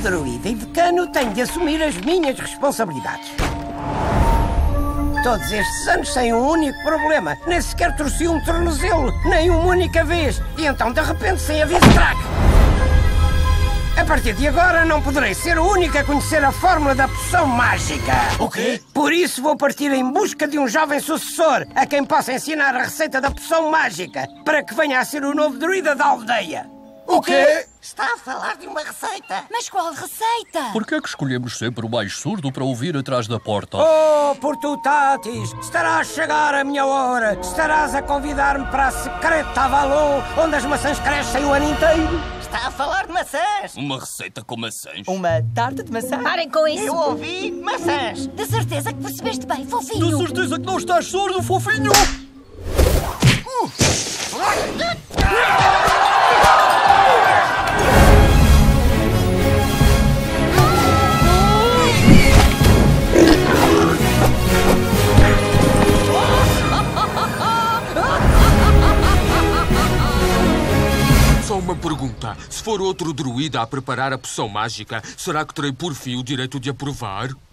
druida e decano, tenho de assumir as minhas responsabilidades. Todos estes anos sem um único problema. Nem sequer torci um tornozelo, nem uma única vez. E então, de repente, sem aviso, crack! A partir de agora, não poderei ser o único a conhecer a fórmula da poção mágica. O quê? Por isso, vou partir em busca de um jovem sucessor a quem possa ensinar a receita da poção mágica para que venha a ser o novo druida da aldeia. O quê? Está a falar de uma receita. Mas qual receita? Por que é que escolhemos sempre o mais surdo para ouvir atrás da porta? Oh, Portutatis, estará a chegar a minha hora. Estarás a convidar-me para a secreta Avalon, onde as maçãs crescem o ano inteiro. Está a falar de maçãs. Uma receita com maçãs? Uma tarta de maçã? Parem com isso! Eu ouvi maçãs. De certeza que percebeste bem, fofinho! De certeza que não estás surdo, fofinho! Só uma pergunta. Se for outro druida a preparar a poção mágica, será que terei por fim o direito de a provar?